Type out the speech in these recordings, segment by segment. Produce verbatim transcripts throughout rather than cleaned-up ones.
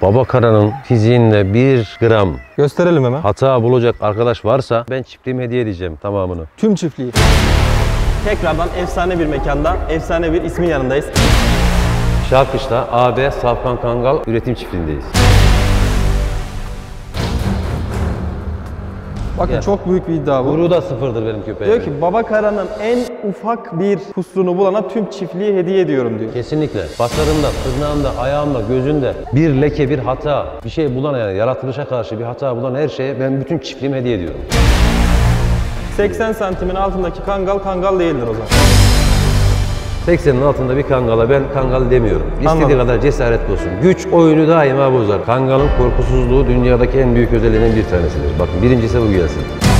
Baba Kara'nın fiziğinde bir gram Gösterelim hemen. hata bulacak arkadaş varsa ben çiftliğimi hediye edeceğim tamamını. Tüm çiftliği. Tekrardan efsane bir mekanda, efsane bir ismin yanındayız. Şarkış'ta A B Safkan Kangal üretim çiftliğindeyiz. Bakın Ya. çok büyük bir iddia bu. Guru da sıfırdır benim köpeğim. Diyor ki Baba Kara'nın en ufak bir kusurunu bulana tüm çiftliği hediye ediyorum diyor. Kesinlikle. Basarında, tırnağında, ayağında, gözünde bir leke, bir hata, bir şey bulan yani yaratılışa karşı bir hata bulan her şeye ben bütün çiftliğimi hediye ediyorum. seksen santimin altındaki kangal kangal değildir o zaman. seksenin altında bir kangala ben kangal demiyorum. İstediği Anladım. kadar cesaretli olsun. Güç oyunu daima bozar. Kangalın korkusuzluğu dünyadaki en büyük özelliğinden bir tanesidir. Bakın birincisi bu gelsin.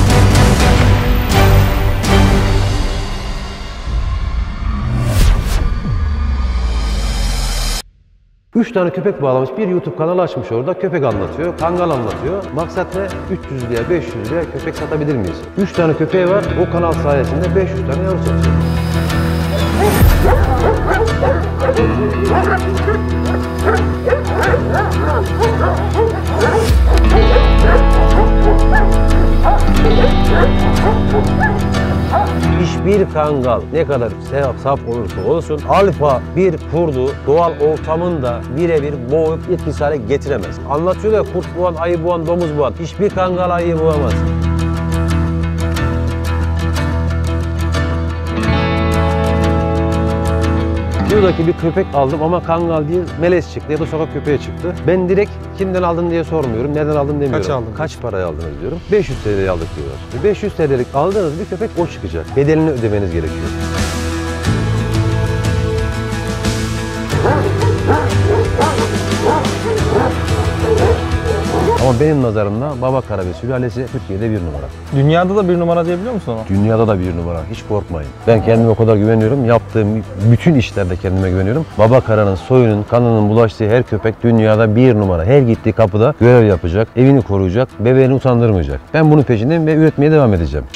Üç tane köpek bağlamış, bir YouTube kanalı açmış orada. Köpek anlatıyor, kangal anlatıyor. Maksat ne? üç yüz liraya, beş yüz liraya köpek satabilir miyiz? Üç tane köpeği var, o kanal sayesinde beş yüz tane yavru satıyor. Hiçbir kangal ne kadar sevap saf olursa olsun alfa bir kurdu doğal ortamında birebir boğup etkisiz hale getiremez. Anlatıyor ya kurt boğan, ayı boğan, domuz boğan. Hiçbir kangal ayıyı boğamaz. Buradaki bir köpek aldım ama kangal değil, melez çıktı ya da sokak köpeği çıktı. Ben direkt kimden aldın diye sormuyorum, neden aldın demiyorum. Kaç aldın? Kaç paraya aldınız diyorum. beş yüz T L'ye aldık diyorlar. beş yüz T L'lik aldığınız bir köpek o çıkacak. Bedelini ödemeniz gerekiyor. Ama benim nazarımda Baba Kara ve sülalesi Türkiye'de bir numara. Dünyada da bir numara diyebiliyor musun ona? Dünyada da bir numara. Hiç korkmayın. Ben kendime o kadar güveniyorum. Yaptığım bütün işlerde kendime güveniyorum. Baba Kara'nın soyunun, kanının bulaştığı her köpek dünyada bir numara. Her gittiği kapıda görev yapacak, evini koruyacak, bebeğini utandırmayacak. Ben bunun peşindeyim ve üretmeye devam edeceğim.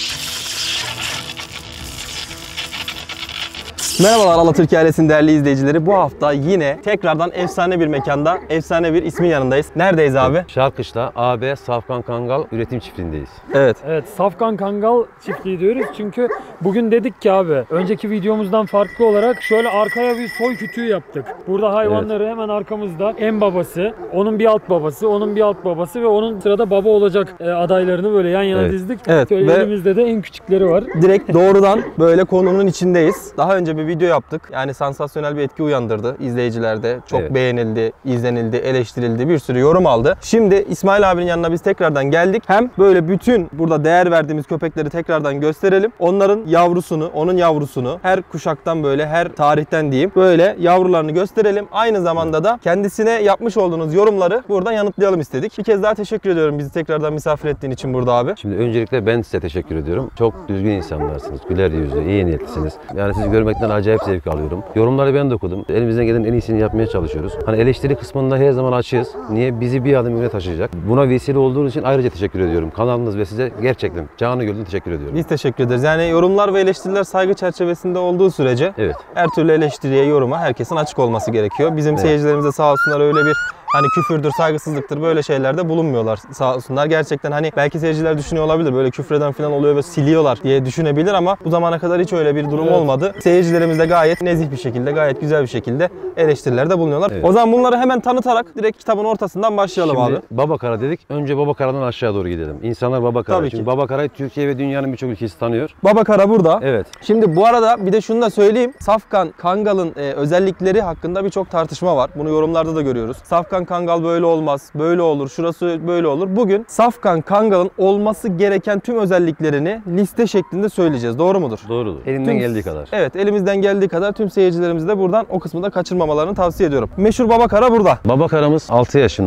Merhabalar Allah Türkiye ailesinin değerli izleyicileri. Bu hafta yine tekrardan efsane bir mekanda, efsane bir ismin yanındayız. Neredeyiz abi? Şarkış'ta A B Safkan Kangal üretim çiftliğindeyiz. Evet. Evet, Safkan Kangal çiftliği diyoruz çünkü bugün dedik ki abi, önceki videomuzdan farklı olarak şöyle arkaya bir soy kütüğü yaptık. Burada hayvanları hemen arkamızda en babası, onun bir alt babası, onun bir alt babası ve onun sırada baba olacak e, adaylarını böyle yan yana Evet. dizdik. Evet, Şöyle ve- elimizde de en küçükleri var. Direkt doğrudan böyle konunun içindeyiz. Daha önce bir video yaptık. Yani sansasyonel bir etki uyandırdı izleyicilerde. Çok Evet. beğenildi, izlenildi, eleştirildi. Bir sürü yorum aldı. Şimdi İsmail abinin yanına biz tekrardan geldik. Hem böyle bütün burada değer verdiğimiz köpekleri tekrardan gösterelim. Onların yavrusunu, onun yavrusunu her kuşaktan böyle her tarihten diyeyim böyle yavrularını gösterelim. Aynı zamanda da kendisine yapmış olduğunuz yorumları buradan yanıtlayalım istedik. Bir kez daha teşekkür ediyorum bizi tekrardan misafir ettiğin için burada abi. Şimdi öncelikle ben size teşekkür ediyorum. Çok düzgün insanlarsınız, güler yüzlü, iyi niyetlisiniz. Yani sizi görmekten acayip zevk alıyorum. Yorumları ben de okudum. Elimizden gelen en iyisini yapmaya çalışıyoruz. Hani eleştiri kısmında her zaman açığız. Niye? Bizi bir adım öne taşıyacak. Buna vesile olduğunuz için ayrıca teşekkür ediyorum. Kanalınız ve size gerçekten canı gönülden teşekkür ediyorum. Biz teşekkür ederiz. Yani yorumlar ve eleştiriler saygı çerçevesinde olduğu sürece Evet. her türlü eleştiriye, yoruma herkesin açık olması gerekiyor. Bizim Evet. seyircilerimiz de sağ olsunlar öyle bir hani küfürdür, saygısızlıktır böyle şeylerde bulunmuyorlar sağ olsunlar. Gerçekten hani belki seyirciler düşünüyor olabilir böyle küfreden falan oluyor ve siliyorlar diye düşünebilir ama bu zamana kadar hiç öyle bir durum Evet. olmadı. Seyircilerimiz de gayet nezih bir şekilde, gayet güzel bir şekilde eleştirilerde bulunuyorlar. Evet. O zaman bunları hemen tanıtarak direkt kitabın ortasından başlayalım Şimdi abi. Baba Kara dedik. Önce Baba Kara'dan aşağı doğru gidelim. İnsanlar Baba Kara. Tabii Çünkü ki. Baba Kara'yı Türkiye ve dünyanın birçok ülkesi tanıyor. Baba Kara burada. Evet. Şimdi bu arada bir de şunu da söyleyeyim. Safkan Kangal'ın e, özellikleri hakkında birçok tartışma var. Bunu yorumlarda da görüyoruz. Safkan Kangal böyle olmaz, böyle olur, şurası böyle olur. Bugün Safkan Kangal'ın olması gereken tüm özelliklerini liste şeklinde söyleyeceğiz. Doğru mudur? Doğrudur. Elimden Tüm- geldiği kadar. Evet, elimizden geldiği kadar tüm seyircilerimize de buradan o kısmı da kaçırmamalarını tavsiye ediyorum. Meşhur Baba Kara burada. Baba Kara'mız altı yaşında.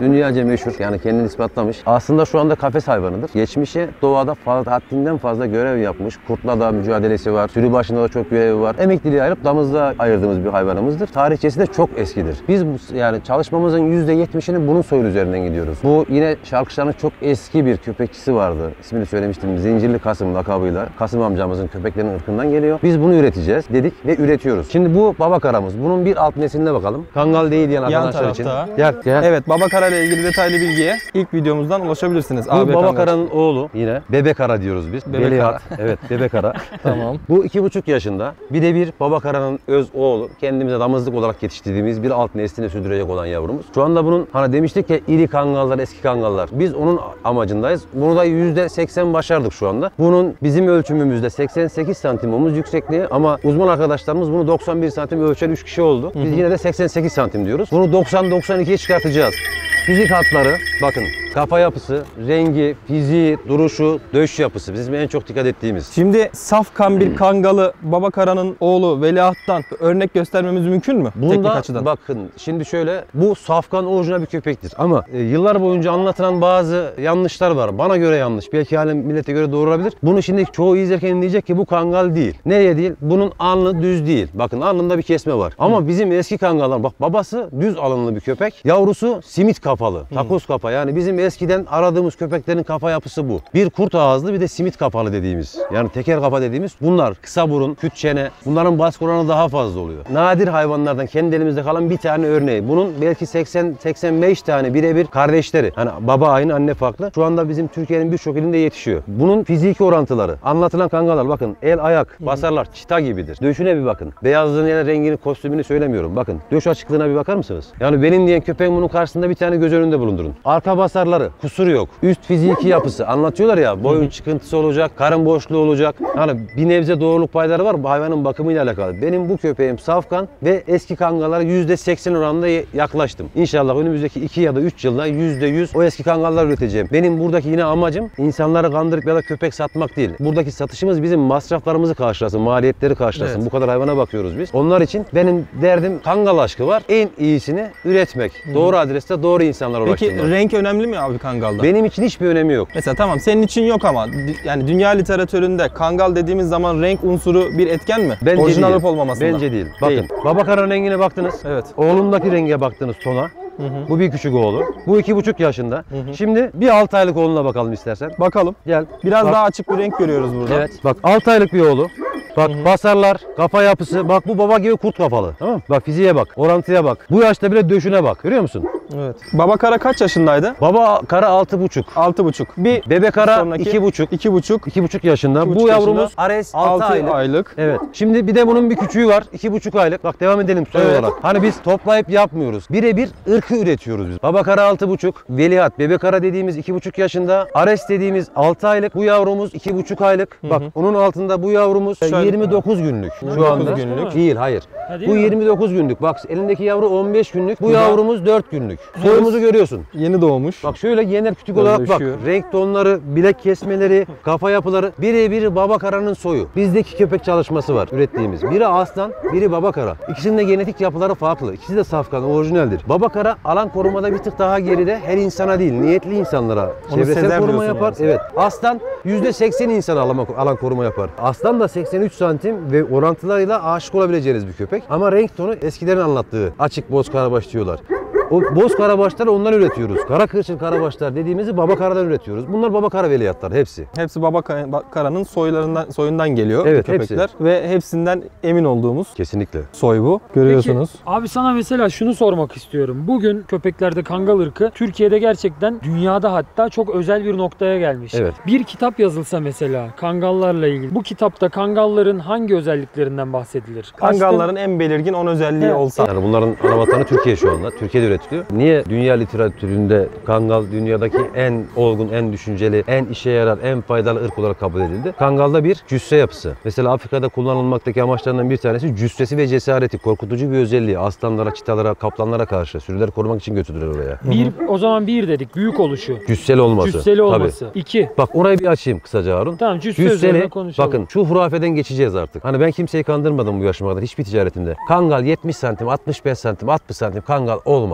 Dünyaca meşhur, yani kendini ispatlamış. Aslında şu anda kafes hayvanıdır. Geçmişe doğada fazla, haddinden fazla görev yapmış. Kurtla da mücadelesi var. Sürü başında da çok görevi var. Emekliliği ayırıp damızlığa ayırdığımız bir hayvanımızdır. Tarihçesi de çok eskidir. Biz bu, yani çalışmamızın yüzde yetmişini bunun soyu üzerinden gidiyoruz. Bu yine Şarkışla'nın çok eski bir köpekçisi vardı. İsmini söylemiştim. Zincirli Kasım lakabıyla. Kasım amcamızın köpeklerinin ırkından geliyor. Biz bunu üreteceğiz dedik ve üretiyoruz. Şimdi bu baba karamız. Bunun bir alt nesline bakalım. Kangal değil diyen Yan arkadaşlar için. tarafta. Gel gel. Evet, baba kara ile ilgili detaylı bilgiye ilk videomuzdan ulaşabilirsiniz. Bu A B baba Kangal. karanın oğlu yine. Bebe kara diyoruz biz. Bebe Veliaht. Evet, bebe kara. Tamam. Bu iki buçuk yaşında. Birebir baba karanın öz oğlu. Kendimize damızlık olarak yetiştirdiğimiz bir alt neslini sürdürecek olan yavrumuz. Şu anda bunun hani demiştik ya iri kangallar, eski kangallar. Biz onun amacındayız. Bunu da yüzde seksen başardık şu anda. Bunun bizim ölçümümüzde seksen sekiz santim omuz yüksekliği ama uzman arkadaşlarımız bunu doksan bir santim ölçen üç kişi oldu. Biz yine de seksen sekiz santim diyoruz. Bunu doksan doksan ikiye çıkartacağız. Fizik hatları bakın, kafa yapısı, rengi, fiziği, duruşu, döş yapısı bizim en çok dikkat ettiğimiz. Şimdi saf kan bir kangalı baba karanın oğlu Veliaht'tan örnek göstermemiz mümkün mü? Teknik Bunda açıdan. bakın şimdi şöyle, bu safkan orijinal bir köpektir ama e, yıllar boyunca anlatılan bazı yanlışlar var. Bana göre yanlış, belki halen millete göre doğru olabilir. Bunu şimdi çoğu izlerken diyecek ki bu kangal değil. Nereye değil? Bunun alnı düz değil. Bakın alnında bir kesme var. Ama Hı. bizim eski kangallar, bak babası düz alınlı bir köpek, yavrusu simit kafalı, takoz kafa. Yani bizim eskiden aradığımız köpeklerin kafa yapısı bu. Bir kurt ağızlı bir de simit kafalı dediğimiz. Yani teker kafa dediğimiz bunlar. Kısa burun, küt çene. Bunların baskı oranı daha fazla oluyor. Nadir hayvanlardan kendi elimizde kalan bir tane örneği. Bunun belki seksen seksen beş tane birebir kardeşleri. Hani baba aynı, anne farklı. Şu anda bizim Türkiye'nin birçok ilinde yetişiyor. Bunun fiziki orantıları. Anlatılan kangallar bakın, el ayak basarlar çita gibidir. Döşüne bir bakın. Beyazlığını ya da rengini, kostümünü söylemiyorum. Bakın döş açıklığına bir bakar mısınız? Yani benim diyen köpeğin bunun karşısında bir tane göz önünde bulundurun. Arka basarları, kusur yok. Üst fiziki yapısı. Anlatıyorlar ya, boyun çıkıntısı olacak, karın boşluğu olacak. Yani bir nebze doğruluk payları var bu hayvanın bakımıyla alakalı. Benim bu köpeğim safkan ve eski kangallara yüzde seksen oranında yaklaştım. İnşallah önümüzdeki iki ya da üç yılda yüzde yüz o eski kangallar üreteceğim. Benim buradaki yine amacım insanları kandırıp ya da köpek satmak değil. Buradaki satışımız bizim masraflarımızı karşılasın, maliyetleri karşılasın. Evet. Bu kadar hayvana bakıyoruz biz. Onlar için benim derdim kangal aşkı var. En iyisini üretmek. Hı. Doğru adreste doğru insanlara ulaştırmak. Peki renk önemli mi abi kangalda? Benim için hiçbir önemi yok. Mesela tamam senin için yok ama yani dünya literatüründe kangal dediğimiz zaman renk unsuru bir etken mi? Bence Orijinal değil. olup olmamasında. Bence değil. Bakın Değil. baba karanın rengine baktınız. Evet. Oğlumdaki renge baktınız, tona. Hı hı. Bu bir küçük oğlu. Bu iki buçuk yaşında. Hı hı. Şimdi bir altı aylık oğluna bakalım istersen. Bakalım. Gel. Biraz Bak. daha açık bir renk görüyoruz burada. Evet. Bak altı aylık bir oğlu. Bak Hı hı. basarlar, kafa yapısı. Bak bu baba gibi kurt kafalı. Tamam mı? Bak fiziğe bak, orantıya bak. Bu yaşta bile döşüne bak. Görüyor musun? Evet. Baba kara kaç yaşındaydı? Baba kara altı buçuk. Altı buçuk. Bir Bebe kara sonraki iki buçuk. iki buçuk. İki buçuk yaşında. İki Bu buçuk yavrumuz yaşında. Ares Altı altı aylık. aylık. Evet. Şimdi bir de bunun bir küçüğü var. iki buçuk aylık. Bak devam edelim soy Evet. olarak. Hani biz toplayıp yapmıyoruz. Birebir ırkı üretiyoruz biz. Baba kara altı buçuk. Veliaht. Bebe kara dediğimiz iki buçuk yaşında. Ares dediğimiz altı aylık. Bu yavrumuz iki buçuk aylık. Bak onun altında bu yavrumuz Şöyle- yirmi dokuz günlük. Şu yirmi dokuz anda. günlük. Değil, hayır. Ha, değil Bu mi? yirmi dokuz günlük. Bak elindeki yavru on beş günlük. Bu Bu da- yavrumuz dört günlük. Soyumuzu görüyorsun. Yeni doğmuş. Bak şöyle genel kütük Böyle olarak bak. düşüyor. Renk tonları, bilek kesmeleri, kafa yapıları birebir baba karanın soyu. Bizde iki köpek çalışması var ürettiğimiz. Biri aslan, biri baba kara. İkisinin de genetik yapıları farklı. İkisi de safkan, orijinaldir. Baba kara alan korumada bir tık daha geride. Her insana değil, niyetli insanlara Onu çevresel sezer koruma diyorsun yapar. yani. Evet. Aslan yüzde seksen insana alan, alan koruma yapar. Aslan da seksen üç santim ve orantılarıyla aşık olabileceğiniz bir köpek. Ama renk tonu eskilerin anlattığı açık boz karabaş diyorlar. O boz karabaşları ondan üretiyoruz. Kara kırçıl karabaşlar dediğimizi baba karadan üretiyoruz. Bunlar baba kara veliahtlar hepsi. Hepsi baba ka- karanın soylarından soyundan geliyor Evet, bu köpekler ve hepsinden emin olduğumuz Kesinlikle. soy bu. Görüyorsunuz. Peki, abi sana mesela şunu sormak istiyorum. Bugün köpeklerde kangal ırkı Türkiye'de gerçekten dünyada hatta çok özel bir noktaya gelmiş. Evet. Bir kitap yazılsa mesela kangallarla ilgili. Bu kitapta kangalların hangi özelliklerinden bahsedilir? Kangalların en belirgin on özelliği Evet. olsa. Yani bunların ana vatanı Türkiye şu anda. Türkiye'de üretiliyor. Niye dünya literatüründe kangal dünyadaki en olgun, en düşünceli, en işe yarar, en faydalı ırk olarak kabul edildi? Kangalda bir cüsse yapısı. Mesela Afrika'da kullanılmaktaki amaçlarından bir tanesi cüssesi ve cesareti. Korkutucu bir özelliği. Aslanlara, çitalara, kaplanlara karşı sürüleri korumak için götürülür oraya. Bir, o zaman bir dedik. Büyük oluşu. Cüsseli olması. Cüsseli olması. Tabii. İki. Bak orayı bir açayım kısaca Harun. Tamam cüsse üzerine Cüsseli, konuşalım. bakın şu hurafeden geçeceğiz artık. Hani ben kimseyi kandırmadım bu yaşıma kadar hiçbir ticaretimde. Kangal yetmiş santim, altmış beş santim, altmış santim kangal olmaz.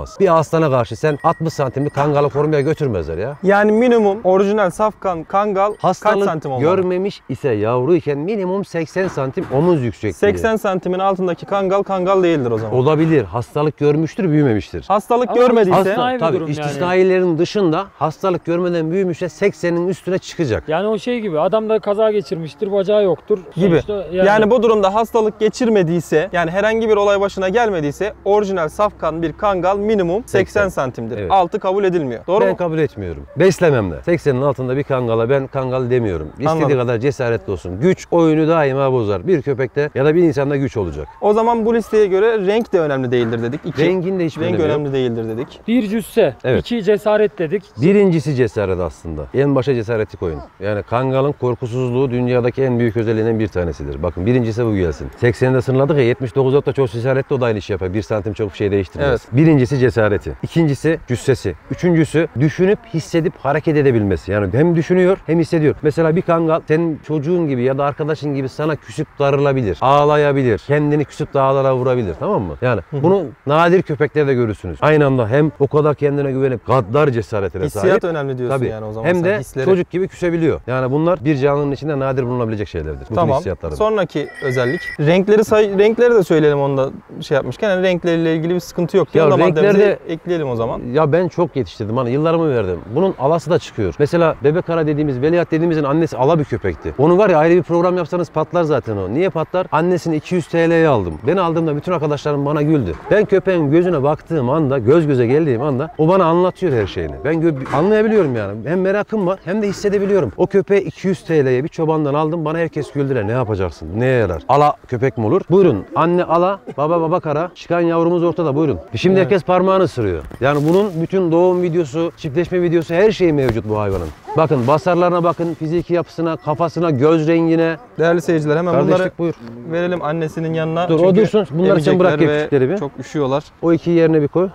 olmaz. Bir aslana karşı sen altmış santimlik kangalı korumaya götürmezler ya. Yani minimum orijinal safkan kangal kaç Hastalık santim olmalı? görmemiş ise yavruyken minimum seksen santim omuz yüksekliği. seksen santimin altındaki kangal kangal değildir o zaman. Olabilir. Hastalık görmüştür, büyümemiştir. Hastalık Ama görmediyse istisnai bir Tabii durum yani. istisnailerin dışında hastalık görmeden büyümüşse seksenin üstüne çıkacak. Yani o şey gibi adam da kaza geçirmiştir, bacağı yoktur. gibi. Sonuçta Yani... bu durumda hastalık geçirmediyse, yani herhangi bir olay başına gelmediyse orijinal safkan bir kangal minimum seksen seksen santimdir. Evet. Altı kabul edilmiyor. Doğru Ben mu? kabul etmiyorum. Beslememle. seksenin altında bir kangala ben kangal demiyorum. İstediği Anladım. kadar cesaretli olsun. Güç oyunu daima bozar. Bir köpekte ya da bir insanda güç olacak. O zaman bu listeye göre renk de önemli değildir dedik. İki, Rengin de hiçbir renk önemi yok. önemli değildir dedik. Bir cüsse, Evet. iki cesaret dedik. Birincisi cesaret aslında. En başa cesareti koyun. Yani kangalın korkusuzluğu dünyadaki en büyük özelliğinden bir tanesidir. Bakın birincisi bu gelsin. seksende sınırladık ya, yetmiş dokuzda da çok cesaretli, o da aynı işi yapar. Bir santim çok bir şey değiştirmez. Evet. Birincisi cesareti. İkincisi cüssesi. Üçüncüsü düşünüp hissedip hareket edebilmesi. Yani hem düşünüyor hem hissediyor. Mesela bir kangal senin çocuğun gibi ya da arkadaşın gibi sana küsüp darılabilir. Ağlayabilir. Kendini küsüp dağlara vurabilir. Tamam mı? Yani bunu nadir köpeklerde görürsünüz. Aynı anda hem o kadar kendine güvenip gaddar cesaretine Hissiyat sahip. önemli diyorsun Tabii. yani o zaman. Hem sen de hisleri. çocuk gibi küsebiliyor. Yani bunlar bir canlının içinde nadir bulunabilecek şeylerdir. Bu tür Tamam. hissiyatların. Sonraki özellik. Renkleri say renkleri de söyleyelim onda şey yapmışken. Yani renkleriyle ilgili bir sıkıntı yok. Ya Onu da maddemize renklerde- ekleyelim o zaman. Ya ben çok yetiştirdim. Hani yıllarımı verdim. Bunun alası da çıkıyor. Mesela bebek ara dediğimiz, veliaht dediğimizin annesi ala bir köpekti. Onu var ya ayrı bir program yapsanız patlar zaten o. Niye patlar? Annesini iki yüz T L'ye aldım. Ben aldığımda bütün arkadaşlarım bana güldü. Ben köpeğin gözüne baktığım anda, göz göze geldiğim anda o bana anlatıyor her şeyini. Ben gö- anlayabiliyorum yani. Hem merakım var hem de hissedebiliyorum. O köpeği iki yüz T L'ye bir çobandan aldım. Bana herkes güldüler. Ne yapacaksın? Neye yarar? Ala köpek mi olur? Buyurun. Anne ala, baba baba kara. Çıkan yavrumuz ortada. Buyurun. Şimdi herkes parmağını ısırıyor. Yani bunun bütün doğum videosu, çiftleşme videosu, her şeyi mevcut bu hayvanın. Bakın basarlarına bakın, fiziki yapısına, kafasına, göz rengine. Değerli seyirciler hemen bunları Kardeşlik buyur. verelim annesinin yanına. Dur, o Çünkü dursun. Bunları sen bırak emecekler ve küçükleri bir. Çok üşüyorlar. O iki yerine bir koy.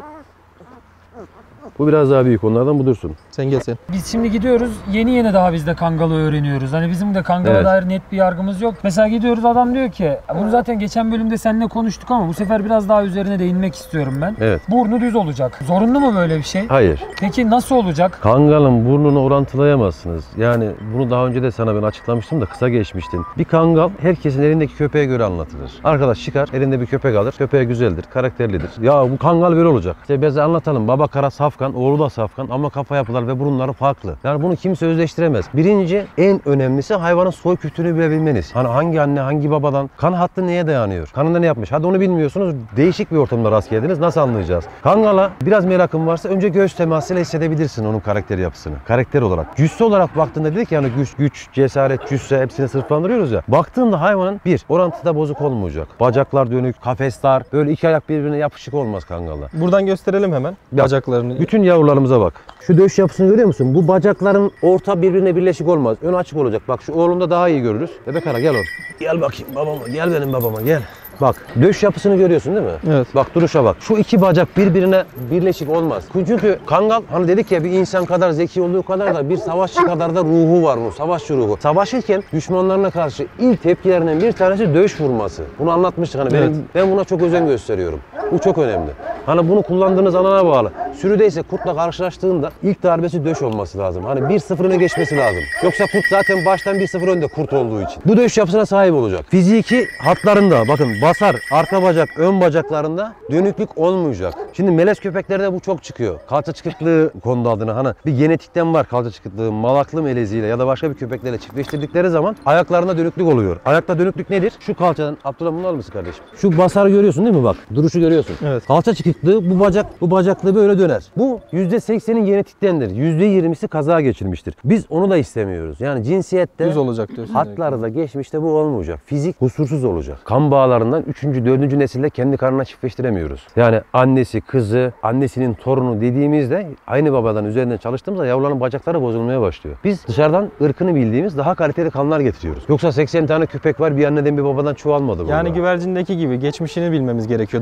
Bu biraz daha büyük onlardan, bu dursun. Sen gel sen. Biz şimdi gidiyoruz, yeni yeni daha biz de kangalı öğreniyoruz. Hani bizim de kangala Evet. dair net bir yargımız yok. Mesela gidiyoruz, adam diyor ki, bunu zaten geçen bölümde seninle konuştuk ama bu sefer biraz daha üzerine değinmek istiyorum ben. Evet. Burnu düz olacak. Zorunlu mu böyle bir şey? Hayır. Peki nasıl olacak? Kangalın burnunu orantılayamazsınız. Yani bunu daha önce de sana ben açıklamıştım da kısa geçmiştin. Bir kangal herkesin elindeki köpeğe göre anlatılır. Arkadaş çıkar, elinde bir köpek alır. Köpeği güzeldir, karakterlidir. Ya bu kangal böyle olacak. İşte bize anlatalım. Baba kara safkan, oğlu da safkan ama kafa yapılar ve burunları farklı. Yani bunu kimse özleştiremez. Birinci, en önemlisi hayvanın soy kütüğünü bilebilmeniz. Hani hangi anne, hangi babadan, kan hattı neye dayanıyor? Kanında ne yapmış? Hadi onu bilmiyorsunuz. Değişik bir ortamda rast geldiniz. Nasıl anlayacağız? Kangala biraz merakın varsa önce göğüs temasıyla hissedebilirsin onun karakter yapısını. Karakter olarak. Cüsse olarak baktığında dedik yani güç, güç, cesaret, cüsse hepsini sınıflandırıyoruz ya. Baktığında hayvanın bir, orantıda bozuk olmayacak. Bacaklar dönük, kafes dar, böyle iki ayak birbirine yapışık olmaz kangalla. Buradan gösterelim hemen Bak, bacaklarını. Bütün yavrularımıza bak. Şu döş yapısını görüyor musun? Bu bacakların orta birbirine birleşik olmaz. Ön açık olacak. Bak şu oğlumda daha iyi görürüz. Bebek ara gel oğlum. Gel bakayım babama. Gel benim babama gel. Bak döş yapısını görüyorsun değil mi? Evet. Bak duruşa bak. Şu iki bacak birbirine birleşik olmaz. Çünkü kangal hani dedik ya bir insan kadar zeki olduğu kadar da bir savaşçı kadar da ruhu var bu. Savaşçı ruhu. Savaşırken düşmanlarına karşı ilk tepkilerinden bir tanesi döş vurması. Bunu anlatmıştık hani Evet. ben, ben buna çok özen gösteriyorum. Bu çok önemli. Hani bunu kullandığınız alana bağlı. Sürüdeyse kurtla karşılaştığında ilk darbesi döş olması lazım. Hani bir sıfır öne geçmesi lazım. Yoksa kurt zaten baştan bir sıfır önde kurt olduğu için. Bu döş yapısına sahip olacak. Fiziki hatlarında bakın basar, arka bacak, ön bacaklarında dönüklük olmayacak. Şimdi melez köpeklerde bu çok çıkıyor. Kalça çıkıklığı kondu adına. Hani bir genetikten var kalça çıkıklığı. Malaklı meleziyle ya da başka bir köpeklerle çiftleştirdikleri zaman ayaklarında dönüklük oluyor. Ayakta dönüklük nedir? Şu kalçadan, Abdullah bunu alır mısın kardeşim? Şu basarı görüyorsun değil mi bak? Duruşu görüyorsun. Evet. Kalça çıkıklığı bu bacak, bu bacaklığı böyle döner. Bu yüzde seksenin genetiktendir. yüzde yirmisi kaza geçirmiştir. Biz onu da istemiyoruz. Yani cinsiyette Düz olacak diyorsun. hatları da geçmişte bu olmayacak. Fizik kusursuz olacak. Kan bağlarından üçüncü, dördüncü nesilde kendi karnına çiftleştiremiyoruz. Yani annesi, kızı, annesinin torunu dediğimizde aynı babadan üzerinden çalıştığımızda yavruların bacakları bozulmaya başlıyor. Biz dışarıdan ırkını bildiğimiz daha kaliteli kanlar getiriyoruz. Yoksa seksen tane köpek var bir anneden bir babadan çoğalmadı burada. Yani güvercindeki gibi geçmişini bilmemiz gerekiyor dışarıdan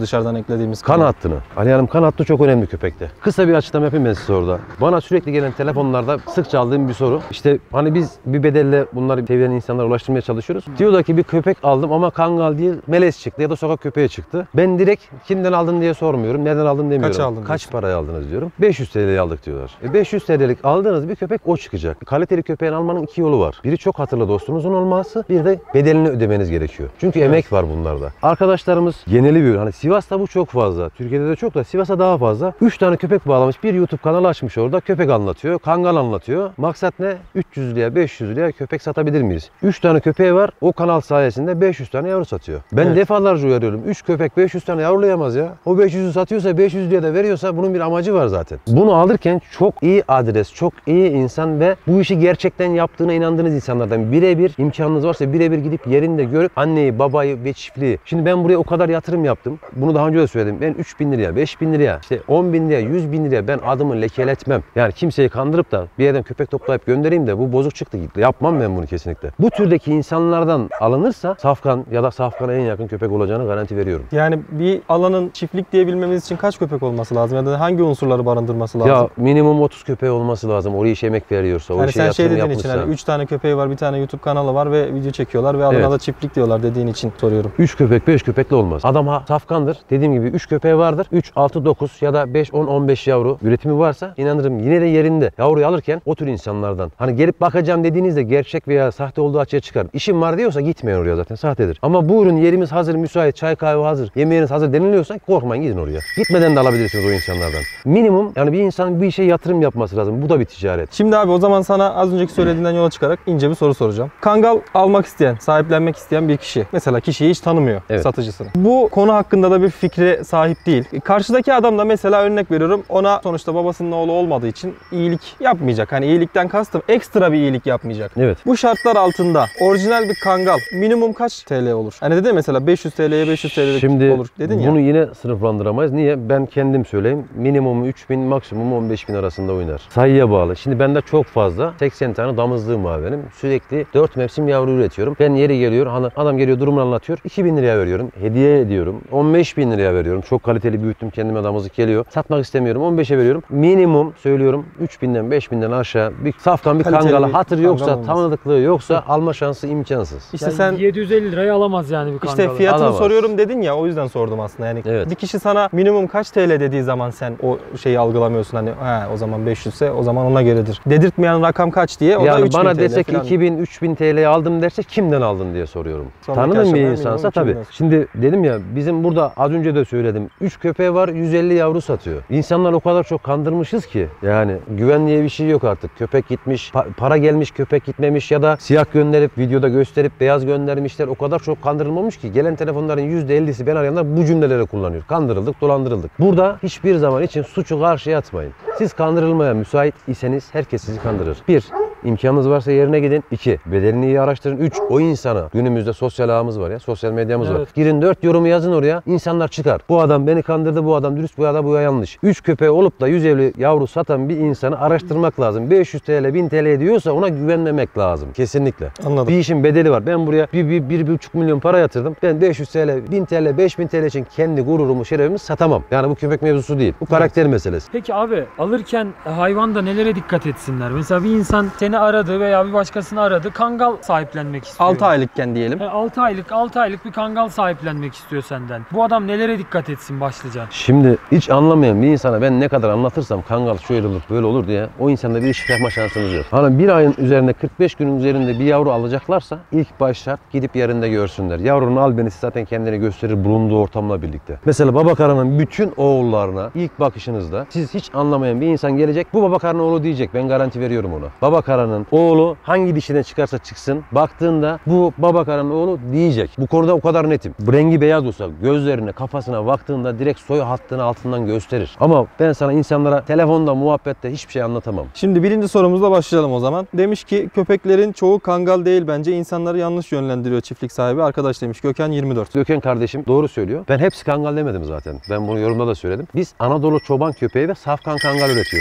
örneklediğimiz Kan hattını. Ali Hanım kan hattı çok önemli köpekte. Kısa bir açıklama yapayım ben size orada. Bana sürekli gelen telefonlarda sıkça aldığım bir soru. İşte hani biz bir bedelle bunları sevilen insanlara ulaştırmaya çalışıyoruz. Diyorlar ki bir köpek aldım ama Kangal değil melez çıktı ya da sokak köpeği çıktı. Ben direkt kimden aldın diye sormuyorum. Nereden aldın demiyorum. Kaç aldın Kaç diyorsun? paraya aldınız diyorum. beş yüz T L'ye aldık diyorlar. E beş yüz T L'lik aldığınız bir köpek o çıkacak. Kaliteli köpeğin almanın iki yolu var. Biri çok hatırlı dostunuzun olması, bir de bedelini ödemeniz gerekiyor. Çünkü evet. emek var bunlarda. Arkadaşlarımız geneli bir hani Sivas'ta bu çok fazla. Türkiye'de de çok da Sivas'a daha fazla. üç tane köpek bağlamış. Bir YouTube kanalı açmış orada. Köpek anlatıyor. Kangal anlatıyor. Maksat ne? üç yüz liraya beş yüz liraya köpek satabilir miyiz? üç tane köpeği var. O kanal sayesinde beş yüz tane yavru satıyor. Ben evet. defalarca uyarıyorum. üç köpek beş yüz tane yavrulayamaz ya. O beş yüzü satıyorsa beş yüz liraya da veriyorsa bunun bir amacı var zaten. Bunu alırken çok iyi adres, çok iyi insan ve bu işi gerçekten yaptığına inandığınız insanlardan birebir imkanınız varsa birebir gidip yerinde görüp anneyi, babayı ve çiftliği. Şimdi ben buraya o kadar yatırım yaptım. Bunu daha önce de söyledim. Ben üç bin liraya, beş bin liraya, işte on bin liraya, yüz bin liraya ben adımı lekeletmem. Yani kimseyi kandırıp da bir yerden köpek toplayıp göndereyim de bu bozuk çıktı gitti. Yapmam ben bunu kesinlikle. Bu türdeki insanlardan alınırsa safkan ya da safkana en yakın köpek olacağını garanti veriyorum. Yani bir alanın çiftlik diyebilmemiz için kaç köpek olması lazım ya da hangi unsurları barındırması lazım? Ya minimum otuz köpeği olması lazım. Oraya iş emek veriyorsa, o yani işe sen yatırım şey dediğin yapmışsa. için hani üç tane köpeği var, bir tane YouTube kanalı var ve video çekiyorlar ve adına Evet. da çiftlik diyorlar dediğin için soruyorum. üç köpek, beş köpekle olmaz. Adam ha, safkandır. Dediğim gibi üç köpeği vardır. üç, altı, dokuz ya da beş, on, on beş yavru üretimi varsa inanırım yine de yerinde. Yavruyu alırken o tür insanlardan. Hani gelip bakacağım dediğinizde gerçek veya sahte olduğu açığa çıkar. İşim var diyorsa gitmeyin oraya zaten sahtedir. Ama bu ürün yerimiz hazır, müsait, çay kahve hazır, yemeğiniz hazır deniliyorsa korkmayın gidin oraya. Gitmeden de alabilirsiniz o insanlardan. Minimum yani bir insanın bir işe yatırım yapması lazım. Bu da bir ticaret. Şimdi abi o zaman sana az önceki söylediğinden yola çıkarak ince bir soru soracağım. Kangal almak isteyen, sahiplenmek isteyen bir kişi. Mesela kişiyi hiç tanımıyor, Evet. satıcısını. Bu konu hakkında da bir fikre sahip değil. Karşıdaki adam da mesela örnek veriyorum ona sonuçta babasının oğlu olmadığı için iyilik yapmayacak. Hani iyilikten kastım ekstra bir iyilik yapmayacak. Evet. Bu şartlar altında orijinal bir kangal minimum kaç T L olur? Hani dedi ya mesela beş yüz T L'ye beş yüz T L'lik Şimdi olur dedin ya. bunu yine sınıflandıramayız. Niye? Ben kendim söyleyeyim. Minimum üç bin, maksimum on beş bin arasında oynar. Sayıya bağlı. Şimdi bende çok fazla. seksen tane damızlığım var benim. Sürekli dört mevsim yavru üretiyorum. Ben yeri geliyor. Hani adam geliyor durumunu anlatıyor. iki bin liraya veriyorum. Hediye ediyorum. on beş bin liraya veriyorum. Çok kaliteli büyüttüm. Kendime damızlık geliyor. Satmak istemiyorum. on beşe veriyorum. Minimum söylüyorum üç binden beş binden aşağı bir safkan bir Kaliteli kangala bir hatır kangal yoksa olmaz. tanıdıklığı yoksa alma şansı imkansız. İşte Yani sen yedi yüz elli liraya alamaz yani bir kangalı. İşte fiyatını Alamaz. soruyorum dedin ya o yüzden sordum aslında. Yani Evet. bir kişi sana minimum kaç T L dediği zaman sen o şeyi algılamıyorsun hani ha o zaman beş yüz ise o zaman ona göredir. Dedirtmeyen rakam kaç diye o da Yani üç bin bana T L desek falan. iki bin, üç bin T L'ye aldım derse kimden aldın diye soruyorum. Sonraki Tanıdığım bir aşamaya insansa minimum tabii. iki bin. Şimdi dedim ya bizim burada az önce de söyledim. üç köpeği var yüz elli yavru satıyor. İnsanlar o kadar çok kandırmışız ki yani güvenliğe bir şey yok artık. Köpek gitmiş, pa- para gelmiş köpek gitmemiş ya da siyah gönderip videoda gösterip beyaz göndermişler. O kadar çok kandırılmamış ki gelen telefonların yüzde ellisi ben arayanlar bu cümleleri kullanıyor. Kandırıldık, dolandırıldık. Burada hiçbir zaman için suçu karşıya atmayın. Siz kandırılmaya müsait iseniz herkes sizi kandırır. Bir, İmkanınız varsa yerine gidin. İki, bedelini iyi araştırın. Üç, o insana. Günümüzde sosyal ağımız var ya. Sosyal medyamız Evet. var. Girin dört yorumu yazın oraya. İnsanlar çıkar. Bu adam beni kandırdı. Bu adam dürüst. Bu adam bu yanlış. Üç köpeği olup da yüz evli yavru satan bir insanı araştırmak lazım. beş yüz T L, bin T L diyorsa ona güvenmemek lazım. Kesinlikle. Anladım. Bir işin bedeli var. Ben buraya bir, bir, bir, bir buçuk milyon para yatırdım. Ben beş yüz T L, bin T L, beş bin T L için kendi gururumu, şerefimi satamam. Yani bu köpek mevzusu değil. Bu karakter meselesi. Peki abi alırken hayvanda nelere dikkat etsinler? Mesela bir insan seni aradı veya bir başkasını aradı. Kangal sahiplenmek istiyor. altı aylıkken diyelim. altı aylık altı aylık bir kangal sahiplenmek istiyor senden. Bu adam nelere dikkat etsin başlıca? Şimdi hiç anlamayan bir insana ben ne kadar anlatırsam kangal şöyle olur böyle olur diye o insanda bir iş yapma şansınız yok. Hani bir ayın üzerinde kırk beş günün üzerinde bir yavru alacaklarsa ilk başta gidip yerinde görsünler. Yavrunun albenisi zaten kendini gösterir bulunduğu ortamla birlikte. Mesela baba karının bütün oğullarına ilk bakışınızda siz hiç anlamayan bir insan gelecek. Bu baba karının oğlu diyecek. Ben garanti veriyorum ona. Baba karının oğlu hangi dişine çıkarsa çıksın baktığında bu baba karının oğlu diyecek. Bu konuda o kadar netim. Rengi beyaz olsa gözlerine kafasına baktığında direkt soy hattını altından gösterir. Ama ben sana insanlara telefonda muhabbette hiçbir şey anlatamam. Şimdi birinci sorumuzla başlayalım o zaman. Demiş ki köpeklerin çoğu kangal değil bence insanları yanlış yönlendiriyor çiftlik sahibi. Arkadaş demiş Gökhan yirmi dört. Gökhan kardeşim doğru söylüyor. Ben hepsi kangal demedim zaten. Ben bunu yorumda da söyledim. Biz Anadolu çoban köpeği ve safkan kangal üretiyoruz.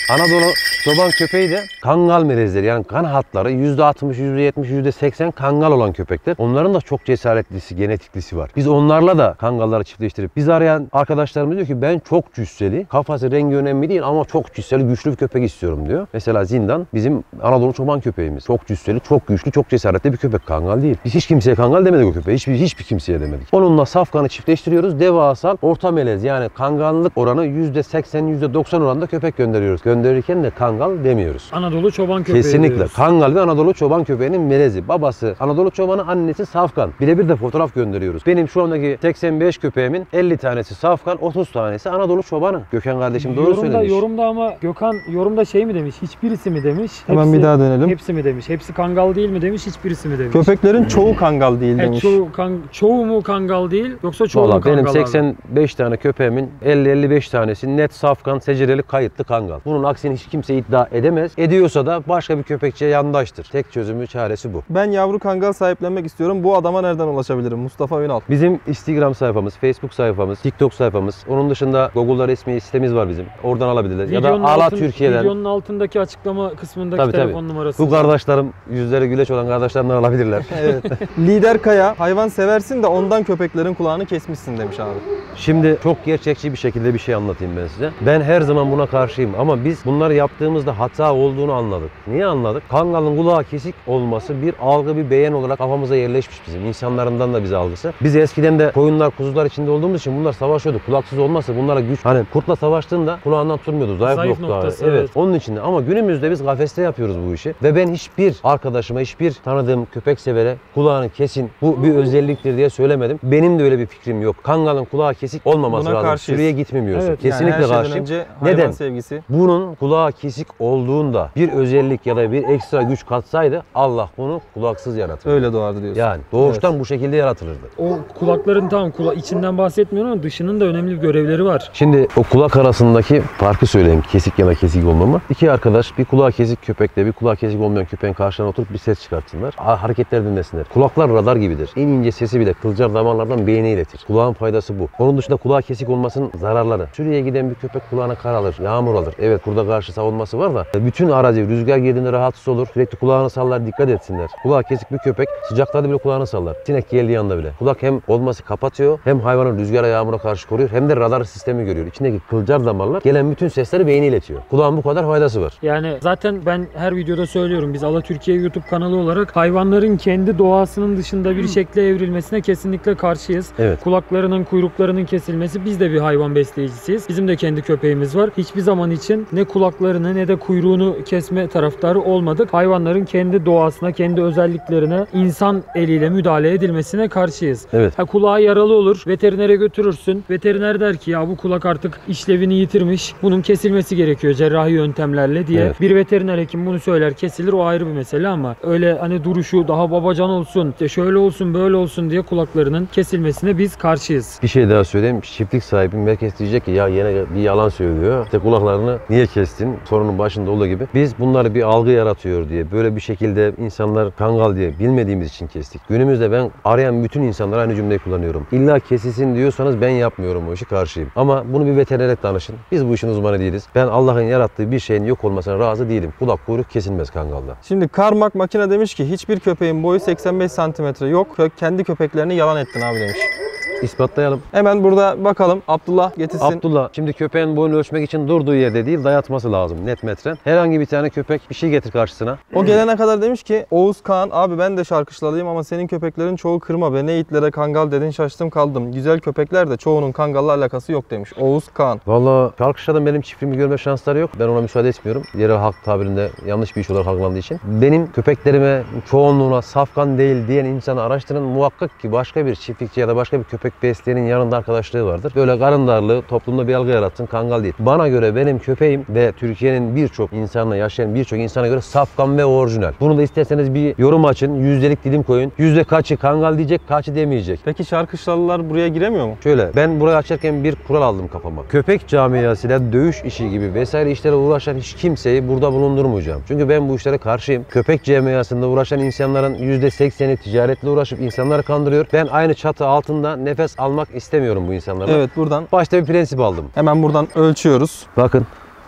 Anadolu çoban köpeği de kangal melezleri, yani kan hatları yüzde altmış, yüzde yetmiş, yüzde seksen kangal olan köpekler. Onların da çok cesaretlisi, genetiklisi var. Biz onlarla da kangalları çiftleştirip biz arayan arkadaşlarımız diyor ki ben çok cüsseli, kafası rengi önemli değil ama çok cüsseli, güçlü bir köpek istiyorum diyor. Mesela Zindan bizim Anadolu çoban köpeğimiz. Çok cüsseli, çok güçlü, çok cesaretli bir köpek. Kangal değil. Biz hiç kimseye kangal demedik o köpeğe. Hiçbir, hiçbir kimseye demedik. Onunla safkanı çiftleştiriyoruz. Devasal orta melez, yani kangallık oranı yüzde seksen, yüzde doksan oranında köpek gönderiyoruz. Gönderirken de kangal demiyoruz. Anadolu çoban köpeği Kesinlikle. diyoruz. Kangal ve Anadolu çoban köpeğinin melezi. Babası Anadolu çobanı, annesi safkan. Birebir de fotoğraf gönderiyoruz. Benim şu andaki seksen beş köpeğimin elli tanesi safkan, otuz tanesi Anadolu çobanı. Gökhan kardeşim doğru yorumda, söylemiş. Yorumda ama Gökhan yorumda şey mi demiş? Hiçbirisi mi demiş? Hemen Hepsi- bir daha dönelim. Hepsi mi demiş? Hepsi kangal değil mi demiş? Hiçbirisi mi demiş? Köpeklerin çoğu kangal değil E, demiş. çoğu, kan, çoğu mu kangal değil yoksa çoğu mu Valla kangal benim abi? seksen beş tane köpeğimin elli elli beş tanesi net safkan, secereli, kayıtlı kangal. Bunun aksini hiç kimse iddia edemez. Ediyorsa da başka bir köpekçiye yandaştır. Tek çözümü, çaresi bu. Ben yavru kangal sahiplenmek istiyorum. Bu adama nereden ulaşabilirim? Mustafa Ünal. Bizim Instagram sayfamız, Facebook sayfamız, TikTok sayfamız. Onun dışında Google'da resmi sitemiz var bizim. Oradan alabilirler. Ya Videonun da Ala altın- Türkiye'den. Videonun altındaki açıklama kısmındaki Tabii, telefon tabii. numarası. Bu kardeşlerim, yüzleri güleç olan kardeşlerimden alabilirler. Evet. Lider Kaya, hayvan seversin de ondan köpeklerin kulağını kesmişsin demiş abi. Şimdi çok gerçekçi bir şekilde bir şey anlatayım ben size. Ben her zaman buna karşıyım ama biz bunları yaptığımızda hata olduğunu anladık. Niye anladık? Kangalın kulağı kesik olması bir algı, bir beğen olarak kafamıza yerleşmiş bizim. İnsanlarından da bize algısı. Biz eskiden de koyunlar, kuzular içinde olduğumuz için bunlar savaşıyordu. Kulaksız olmasa bunlara güç. Hani kurtla savaştığında kulağından tutmuyordu. Zayıf, Zayıf nokta. noktası, Evet. evet. Onun için de. Ama günümüzde biz kafeste yapıyoruz bu işi. Ve ben hiçbir arkadaşıma, hiçbir tanıdığım köpek severe kulağını kesin, bu bir özelliktir diye söylemedim. Benim de öyle bir fikrim yok. Kangalın kulağı kesik olmaması Buna lazım. karşıyız. Sürüye gitmemiyorsun. Evet, Yani Kesinlikle her şeyden karşıyım. önce hayvan Neden? sevgisi. Bunun kulağı kesik olduğunda bir özellik ya da bir ekstra güç katsaydı Allah bunu kulaksız yaratırdı. Öyle doğardı diyorsun. Yani doğuştan bu şekilde yaratılırdı. O kulakların tamam kula içinden bahsetmiyorum ama dışının da önemli bir görevleri var. Şimdi o kulak arasındaki farkı söyleyeyim. Kesik ya da kesik olmama. İki arkadaş bir kulağı kesik köpekle bir kulağı kesik olmayan köpeğin karşısına oturup bir ses çıkartsınlar. Ha- Hareketler dinlesinler. Kulaklar radar gibidir. En ince sesi bile kılcal damarlardan beyne iletir. Kulağın faydası bu. Onun dışında kulağı kesik olmasının zararları. Sürüye giden bir köpek kulağına kar alır, yağmur alır. Evet, burada karşı savunması var da bütün arazi rüzgar girdiğinde rahatsız olur. Sürekli kulağını sallar, dikkat etsinler. Kulağı kesik bir köpek sıcaklarda bile kulağını sallar. Sinek geldiği anda bile. Kulak hem olması kapatıyor, hem hayvanın rüzgara, yağmura karşı koruyor, hem de radar sistemi görüyor. İçindeki kılcal damarlar gelen bütün sesleri beyne iletiyor. Kulağın bu kadar faydası var. Yani zaten ben her videoda söylüyorum, biz Ala Türkiye YouTube kanalı olarak hayvanların kendi doğasının dışında bir şekle evrilmesine kesinlikle karşıyız. Evet. Kulaklarının, kuyruklarının kesilmesi, biz de bir hayvan besleyicisiyiz. Bizim de kendi köpeğimiz var. Hiçbir zaman için ne kulaklarını ne de kuyruğunu kesme taraftarı olmadık. Hayvanların kendi doğasına, kendi özelliklerine insan eliyle müdahale edilmesine karşıyız. Evet. Ha, kulağı yaralı olur, veterinere götürürsün. Veteriner der ki ya bu kulak artık işlevini yitirmiş, bunun kesilmesi gerekiyor cerrahi yöntemlerle diye. Evet. Bir veteriner hekim bunu söyler, kesilir, o ayrı bir mesele ama öyle hani duruşu daha babacan olsun, işte şöyle olsun böyle olsun diye kulaklarının kesilmesine biz karşıyız. Bir şey daha söyleyeyim. Çiftlik sahibi merkez diyecek ki ya yine bir yalan söylüyor. İşte kulaklarını niye kestin? Sorunun başında olduğu gibi. Biz bunları bir algı yaratıyor diye, böyle bir şekilde insanlar kangal diye bilmediğimiz için kestik. Günümüzde ben arayan bütün insanlara aynı cümleyi kullanıyorum. İlla kesilsin diyorsanız ben yapmıyorum, o işi karşıyım. Ama bunu bir veterinere danışın. Biz bu işin uzmanı değiliz. Ben Allah'ın yarattığı bir şeyin yok olmasına razı değilim. Kulak kuyruk kesilmez kangalda. Şimdi Karmak Makine demiş ki hiçbir köpeğin boyu seksen beş santimetre yok. Kö- kendi köpeklerini yalan ettin abi demiş. İspatlayalım. Hemen burada bakalım, Abdullah getirsin. Abdullah, şimdi köpeğin boyunu ölçmek için durduğu yerde değil, dayatması lazım net metren. Herhangi bir tane köpek bir şey getir karşısına. O gelene kadar demiş ki Oğuz Kağan abi ben de şarkışlalıyım ama senin köpeklerin çoğu kırma be, ne itlere kangal dedin şaştım kaldım. Güzel köpekler de çoğunun kangalla alakası yok demiş Oğuz Kağan. Valla Şarkışla'dan benim çiftliğimi görme şansları yok. Ben ona müsaade etmiyorum. Yerel halk tabirinde yanlış bir iş olarak algılandığı için. Benim köpeklerime çoğunluğuna safkan değil diyen insanı araştırın. Muhakkak ki başka bir çiftlikçi ya da başka bir köpek besleyenin yanında arkadaşlığı vardır. Böyle karın darlığı toplumda bir algı yaratsın, kangal değil. Bana göre benim köpeğim ve Türkiye'nin birçok insanla yaşayan birçok insana göre safkan ve orijinal. Bunu da isterseniz bir yorum açın. Yüzdelik dilim koyun. Yüzde kaçı kangal diyecek, kaçı demeyecek. Peki Şarkışlalılar buraya giremiyor mu? Şöyle, ben burayı açarken bir kural aldım kafama. Köpek camiasıyla dövüş işi gibi vesaire işlere uğraşan hiç kimseyi burada bulundurmayacağım. Çünkü ben bu işlere karşıyım. Köpek camiasında uğraşan insanların yüzde sekseni ticaretle uğraşıp insanları kandırıyor. Ben aynı çatı altında nefes almak istemiyorum bu insanlarla. Evet, buradan Başta bir prensip aldım. hemen buradan ölçüyoruz. Bakın.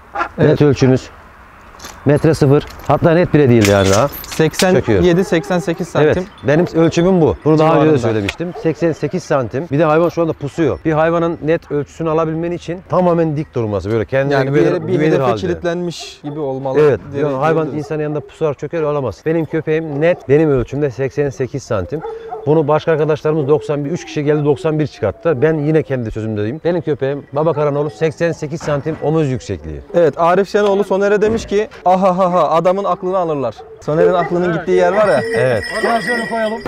Evet. Net ölçümüz metre sıfır. Hatta net bile değil yani daha. seksen yedi seksen sekiz santim. Evet, benim ölçümüm bu. Bunu daha önce de Civarında. söylemiştim. seksen sekiz santim. Bir de hayvan şu anda pusuyor. Bir hayvanın net ölçüsünü alabilmen için tamamen dik durması. Böyle kendine Yani bir, güvenir, yere, bir güvenir hedefe halde. kilitlenmiş gibi olmalı. Evet, diye- yani hayvan diyebiliriz. insanın yanında pusar çöker alamaz. Benim köpeğim net benim ölçümde seksen sekiz santim. Bunu başka arkadaşlarımız doksan bir, üç kişi geldi doksan bir çıkarttılar. Ben yine kendi sözümdeyim. Benim köpeğim Baba Karanoğlu seksen sekiz santim omuz yüksekliği. Evet, Arif Şenoğlu Soner'e demiş ki aha ha ha adamın aklını alırlar. Soner'in aklının gittiği yer var ya. Evet. Biraz şöyle koyalım.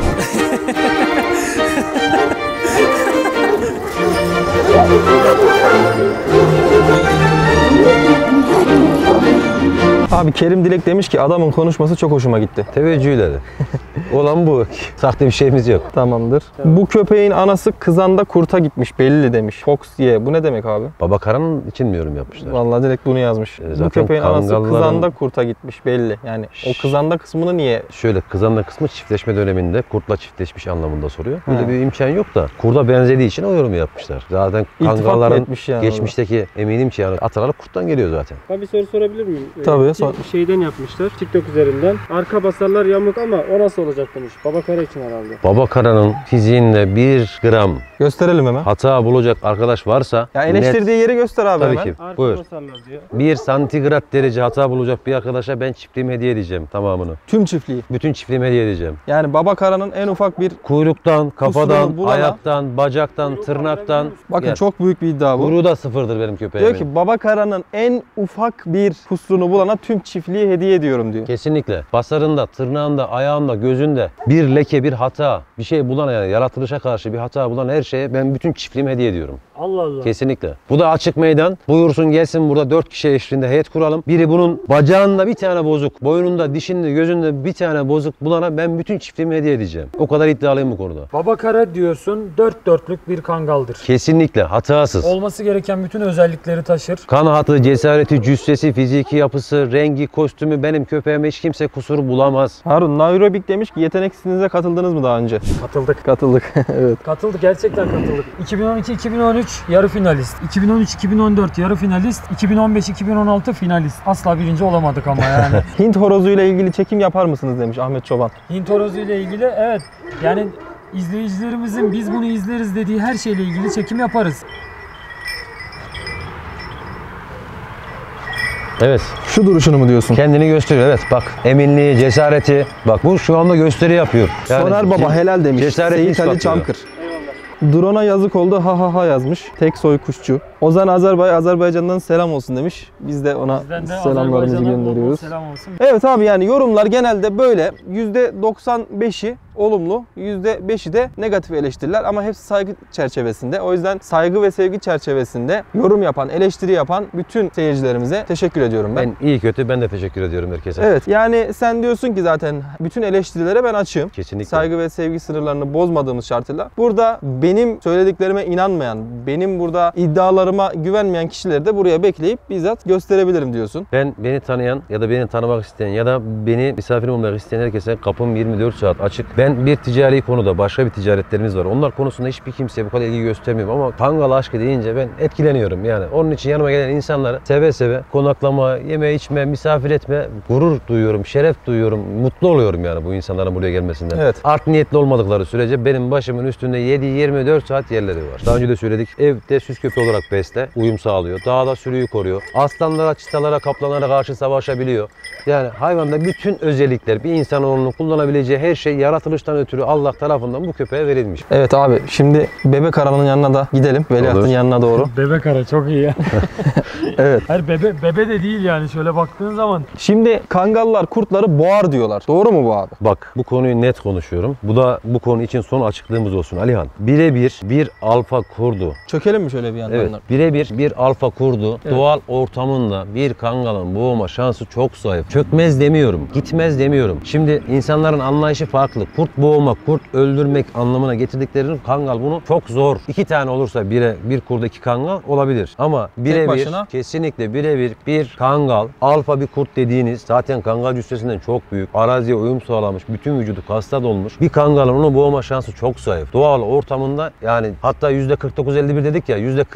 Abi Kerim Dilek demiş ki adamın konuşması çok hoşuma gitti. Teveccühleri. Olan bu. Sahte bir şeyimiz yok. Tamamdır. Bu köpeğin anası kızanda kurta gitmiş belli demiş. Fox ye. Bu ne demek abi? Baba Karan'ın için mi yorum yapmışlar? Vallahi direkt bunu yazmış. E, Bu zaten köpeğin anası kangalların- kızanda kurta gitmiş belli. Yani o kızanda kısmını niye? Şöyle kızanla kısmı çiftleşme döneminde kurtla çiftleşmiş anlamında soruyor. Böyle He. bir imkan yok da kurda benzediği için o yorumu yapmışlar. Zaten İltifat mı kangalların etmiş yani geçmişteki eminim ki yani ataları kurttan geliyor zaten. Ben bir soru sorabilir miyim? Ee, Tabii, bir sor. Şeyden yapmışlar, TikTok üzerinden. Arka basarlar yamuk ama o nasıl olacak demiş. Baba kara için herhalde. Baba Karan'ın fiziğinde bir gram Gösterelim hemen. hata bulacak arkadaş varsa Ya net, eleştirdiği yeri göster abi tabii hemen. ki. Arka Buyur. basarlar diyor. Bir santigrat derece hata bulacak bir arkadaşa ben çiftliğimi hediye edeceğim tamamını. Tüm çiftliği. Bütün çiftliğimi hediye edeceğim. Yani Baba Kara'nın en ufak bir Kuyruktan, kafadan, Kusurunu bulana- ayaktan, bacaktan, tırnaktan. bakın Yani çok büyük bir iddia bu. Kuyruğu da sıfırdır benim köpeğimin. Diyor ki Baba Kara'nın en ufak bir kusurunu bulana tüm çiftliği hediye ediyorum diyor. Kesinlikle. Basarında, tırnağında, ayağında, gözünde bir leke, bir hata, bir şey bulan yani yaratılışa karşı bir hata bulan her şeye ben bütün çiftliğimi hediye ediyorum. Allah Allah. Kesinlikle. Bu da açık meydan. Buyursun gelsin burada dört kişi eşliğinde heyet kuralım. Biri bunun bacağında bir tane bozuk, boynunda, dişinde, gözünde bir tane bozuk bulana ben bütün çiftliğimi hediye edeceğim. O kadar iddialıyım bu konuda. Baba kara diyorsun, dört dörtlük bir kangaldır. Kesinlikle hatasız. Olması gereken bütün özellikleri taşır. Kanaatı, cesareti, cüssesi, fiziki yapısı, rengi, kostümü benim köpeğime hiç kimse kusur bulamaz. Harun Nairobik demiş ki yeteneksizliğinize katıldınız mı daha önce? Katıldık. Katıldık. Evet. Katıldık, gerçekten katıldık. iki bin on iki iki bin on üç yarı finalist, iki bin on üç iki bin on dört yarı finalist, iki bin on beş iki bin on altı finalist. Asla birinci olamadık ama yani. Hint horozuyla ilgili çekim yapar mısınız demiş Ahmet Çoban. Hint horozu ile ilgili evet, yani izleyicilerimizin biz bunu izleriz dediği her şeyle ilgili çekim yaparız. Evet. Şu duruşunu mu diyorsun? Kendini gösteriyor. Evet bak eminliği, cesareti. Bak bu şu anda gösteri yapıyor. Yani Soner Baba ce- helal demiş. cesareti Seyit Ali ispatıyor. Çankır. Drone'a yazık oldu ha ha ha yazmış. Tek soy kuşçu. Ozan Azerbay Azerbaycan'dan selam olsun demiş. Biz de ona Bizden de selamlarımızı Azerbaycan'a bol bol gönderiyoruz. selam olsun. Evet abi yani yorumlar genelde böyle. yüzde doksan beşi olumlu, yüzde beşi de negatif eleştiriler ama hepsi saygı çerçevesinde. O yüzden saygı ve sevgi çerçevesinde yorum yapan, eleştiri yapan bütün seyircilerimize teşekkür ediyorum ben. Ben iyi kötü ben de teşekkür ediyorum herkese. Evet yani sen diyorsun ki zaten bütün eleştirilere ben açığım. Kesinlikle. Saygı ve sevgi sınırlarını bozmadığımız şartıyla. Burada benim söylediklerime inanmayan, benim burada iddialarıma güvenmeyen kişileri de buraya bekleyip bizzat gösterebilirim diyorsun. Ben beni tanıyan ya da beni tanımak isteyen ya da beni misafirim olmak isteyen herkese kapım yirmi dört saat açık. Ben bir ticari konuda başka bir ticaretlerimiz var. Onlar konusunda hiçbir kimseye bu kadar ilgi göstermiyorum ama kangal aşkı deyince ben etkileniyorum yani. Onun için yanıma gelen insanları seve seve konaklama, yeme içme, misafir etme gurur duyuyorum, şeref duyuyorum, mutlu oluyorum yani bu insanların buraya gelmesinden. Evet. Art niyetli olmadıkları sürece benim başımın üstünde yedi yirmi dört saat yerleri var. Daha önce de söyledik. Evde süs köpeği olarak besle, uyum sağlıyor. Dağda sürüyü koruyor. Aslanlara, çitalara, kaplanlara karşı savaşabiliyor. Yani hayvanda bütün özellikler, bir insanoğlunun kullanabileceği her şey yaratılıştan ötürü Allah tarafından bu köpeğe verilmiş. Evet abi şimdi bebek aranın yanına da gidelim. Veliahtın Olur. yanına doğru. Bebek ara çok iyi ya. Evet. Hayır bebe, bebe de değil yani şöyle baktığın zaman. Şimdi kangallar kurtları boğar diyorlar. Doğru mu bu abi? Bak bu konuyu net konuşuyorum. Bu da bu konu için son açıklığımız olsun Alihan. Birebir bir alfa kurdu. Çökelim mi şöyle bir yandan? Evet, birebir bir alfa kurdu. Evet. Doğal ortamında bir kangalın boğma şansı çok zayıf. Çökmez demiyorum, gitmez demiyorum. Şimdi insanların anlayışı farklı. Kurt boğmak, kurt öldürmek anlamına getirdiklerinin kangal bunu çok zor. İki tane olursa bire, bir kurda iki kangal olabilir. Ama birebir, başına? kesinlikle birebir bir kangal, alfa bir kurt dediğiniz zaten kangal cüssesinden çok büyük. Araziye uyum sağlamış, bütün vücudu kasla dolmuş. Bir kangalın onu boğma şansı çok zayıf. Doğal ortamında yani hatta yüzde kırk dokuz elli bir dedik ya yüzde kırka yüzde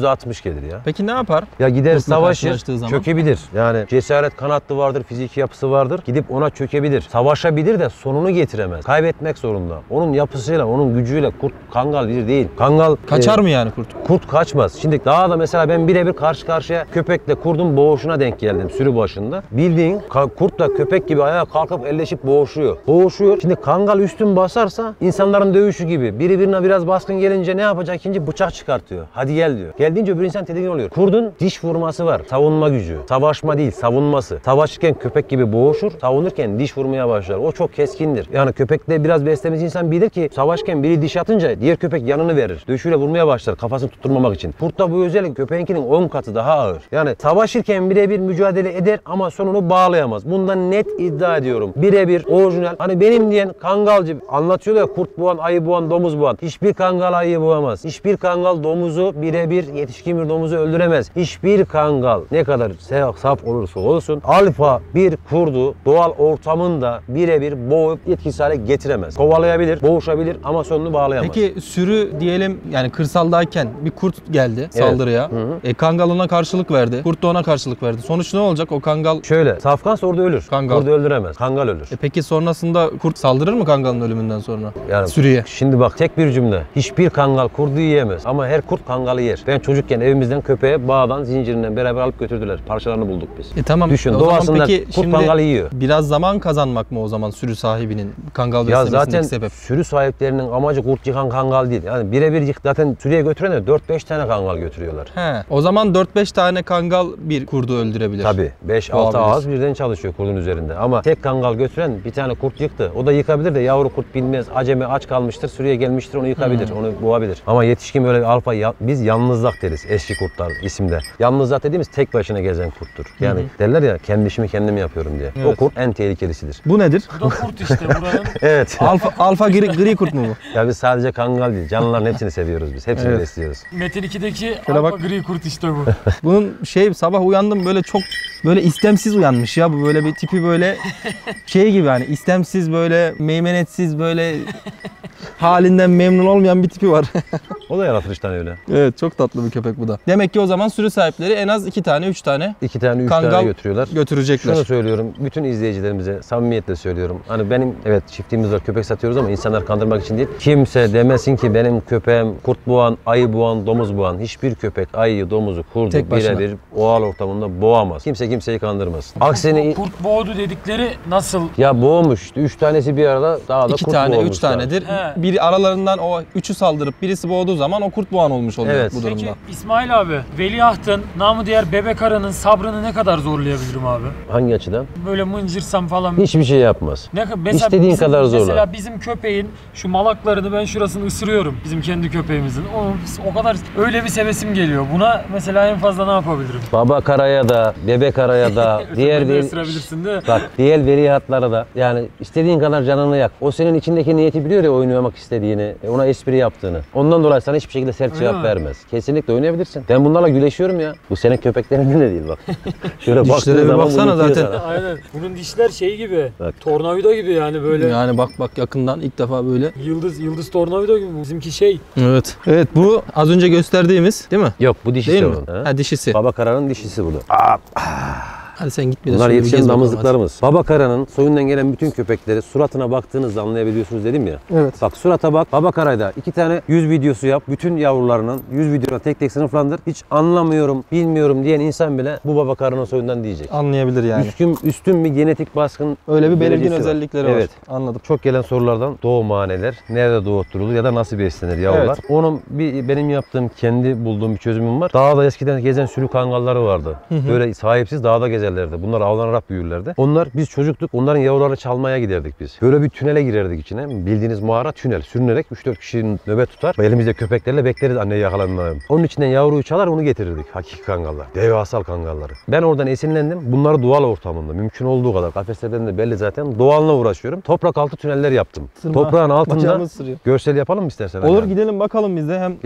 yüzde altmış gelir ya. Peki ne yapar? Ya gider Kurtla savaşır, karşılaştığı zaman? çökebilir. Yani cesaret kanatlı vardır, fiziki yapısı vardır. Gidip ona çökebilir. Savaşabilir de sonunu getiremez. Kaybetmek zorunda. Onun yapısıyla, onun gücüyle kurt, kangal bir değil. Kangal Kaçar e, mı yani kurt? Kurt kaçmaz. Şimdi daha da mesela ben birebir karşı karşıya köpekle kurdun boğuşuna denk geldim sürü başında. Bildiğin ka- kurtla köpek gibi ayağa kalkıp elleşip boğuşuyor. Boğuşuyor. Şimdi kangal üstün basarsa insanların dövüşü gibi. Biri birine biraz baskın gelince ne yapacak? İkinci bıçak çıkartıyor. Hadi gel diyor. Geldiğince öbür insan tedirgin oluyor. Kurdun diş vurması var. Savunma gücü. Savaşma değil, savunması. Savaşırken köpek gibi boğuşur. Savunurken diş vurmaya başlar. O çok keskindir. Yani köpekle biraz beslemiş insan bilir ki savaşken biri diş atınca diğer köpek yanını verir. Döşüyle vurmaya başlar kafasını tutturmamak için. Kurtta bu özellik köpeğinkinin on katı daha ağır. Yani savaşırken birebir mücadele eder ama sonunu bağlayamaz. Bundan net iddia ediyorum. Birebir orijinal. Hani benim diyen kangalcı anlatıyorlar ya, kurt boğan, ayı boğan, domuz boğan. Hiçbir kangal ayıyı boğamaz. Hiçbir kangal domuzu birebir yetişkin bir domuzu öldüremez. Hiçbir kangal ne kadar saf olursa olsun alfa bir kurdu doğal ortamında birebir boğup etkisiz hale getiremez. Kovalayabilir, boğuşabilir ama sonunu bağlayamaz. Peki sürü diyelim yani kırsaldayken bir kurt geldi saldırıya. Hı hı. E, kangal ona karşılık verdi. Kurt da ona karşılık verdi. Sonuç ne olacak? O kangal... Şöyle, safkansa orada ölür. Kangal. Orada öldüremez. Kangal ölür. E, peki sonrasında kurt saldırır mı kangalın ölümünden sonra? Yani Sürüye. Şimdi bak tek bir cümle. Hiçbir kangal kurdu yiyemez ama her kurt kangalı yer. Ben çocukken evimizden köpeğe bağdan zincirinden beraber alıp götürdüler. Parçalarını bulduk biz. E tamam. Düşün, o zaman doğasında peki kurt şimdi kangalı yiyor. biraz zaman kazanmak mı o zaman sürü sahibinin kangal Ya beslemesindeki zaten sebep? sürü sahiplerinin amacı kurt yıkan kangal değil. Yani birebir yık zaten sürüye götüren de dört beş tane kangal götürüyorlar. He. O zaman dört beş tane kangal bir kurdu öldürebilir. Tabii. beş altı Olabilir. ağız birden çalışıyor kurdun üzerinde. Ama tek kangal götüren bir tane kurt yıktı. O da yıkabilir de yavru kurt bilmez. Acemi aç kalmıştır. Sürüye gelmiştir. Onu yıkabilir. Hmm. Onu boğabilir. Ama yetişkin böyle bir alfa ya- biz yalnızlak deriz eski kurtlar isimde. Yalnızlak dediğimiz tek başına gezen kurttur. Yani derler ya kendi işimi kendim yapıyorum diye. O Evet. kurt en tehlikelisidir. Bu nedir? Bu da kurt işte buranın. Evet. alfa alfa gri, gri kurt mu bu? Ya biz sadece kangal değil. Canlıların hepsini seviyoruz biz. Hepsini Evet. besliyoruz. Metin ikideki Şöyle alfa bak. gri kurt işte bu. Bunun şey sabah uyandım böyle çok böyle istemsiz uyanmış ya bu böyle bir tipi böyle şey gibi hani istemsiz böyle meymenetsiz böyle halinden memnun olmayan bir tipi var. O da yaratılıştan öyle. Evet çok tatlı bir köpek bu da. Demek ki o zaman sürü sahipleri en az iki tane üç tane İki tane, üç Kangal tane götürüyorlar. götürecekler. Şunu söylüyorum, bütün izleyicilerimize samimiyetle söylüyorum. Hani benim evet çiftliğimiz var, köpek satıyoruz ama insanlar kandırmak için değil. Kimse demesin ki benim köpeğim kurt boğan, ayı boğan, domuz boğan. Hiçbir köpek ayıyı, domuzu, kurdu Tek başına. birebir doğal ortamında boğamaz. Kimse kimseyi kandırmasın. Aksine Kurt boğdu dedikleri nasıl? ya boğmuş işte üç tanesi bir arada dağda İki kurt tane, üç boğmuşlar. tanedir. He. Biri aralarından o üçü saldırıp birisi boğduğu zaman o kurt boğan olmuş oluyor Evet. bu durumda. Peki İsmail abi, veliahtın, namı diğer bebek arının sabrını ne kadar zorlayabilirim abi? Hangi açıdan? Böyle mıncırsam falan. Hiçbir şey yapmaz. Ne, mesela İstediğin bizim- kadar zorla. Mesela bizim köpeğin şu malaklarını ben şurasını ısırıyorum. Bizim kendi köpeğimizin. O, o kadar öyle bir sevesim geliyor. Buna mesela en fazla ne yapabilirim? Baba karaya da, bebek araya da, diğer Sen de değil. ısırabilirsin de. Bak diğer veliahtlara da yani istediğin kadar canını yak. O senin içindeki niyeti biliyor ya oynamak istediğini, ona espri yaptığını. Ondan dolayı sana hiçbir şekilde sert Öyle cevap mi? vermez. Kesinlikle oynayabilirsin. Ben bunlarla güleşiyorum ya. Bu senin köpeklerinin de değil bak. Şöyle Dişlere baktığın bir zaman baksana bunu itiyor zaten. sana. Aynen. Bunun dişler şey gibi. Bak. Tornavida gibi yani böyle. Yani bak bak yakından ilk defa böyle. Yıldız yıldız tornavida gibi. Bizimki şey. Evet. Evet bu az önce gösterdiğimiz değil mi? Yok bu dişisi Değil mi? onun. Ha? Ha dişisi. Baba karanın dişisi bu da. Hadi sen git bir de Bunlar şöyle bir yetişen gez bakalım damızlıklarımız. Baba karanın soyundan gelen bütün köpekleri suratına baktığınızda anlayabiliyorsunuz dedim ya. hadi. Evet. Bak surata bak. Baba karayda iki tane yüz videosu yap. Bütün yavrularının yüz videolarını tek tek sınıflandır. Hiç anlamıyorum, bilmiyorum diyen insan bile bu baba karının soyundan diyecek. Anlayabilir yani. Üstün, üstün bir genetik baskın Öyle bir belirgin derecesi var. özellikleri var. Evet. Anladım. Çok gelen sorulardan doğum haneler, nerede doğutturulur ya da nasıl beslenir yavrular. Evet. Onun bir benim yaptığım, kendi bulduğum bir çözümüm var. Dağda eskiden gezen sülük kangalları vardı. Böyle sahipsiz dağda gezerlerdi. Bunlar avlanarak büyürlerdi. Onlar biz çocuktuk. Onların yavrularını çalmaya giderdik biz. Böyle bir tünele girerdik içine. Bildiğiniz mağara tünel. Sürünerek üç dört kişinin nöbet tutar. Elimizde köpeklerle bekleriz anneyi yakalanmayalım. Onun içinden yavruyu çalar onu getirirdik. Hakiki kangallar. Devasal kangalları. Ben oradan esinlendim. Bunları doğal ortamında mümkün olduğu kadar kafeslerden de belli zaten. Doğalına uğraşıyorum. Toprak altı tüneller yaptım. Sırma. Toprağın altında Bacağımız sırıyor. görsel yapalım mı istersen? Olur hani? gidelim bakalım biz de hem Gel.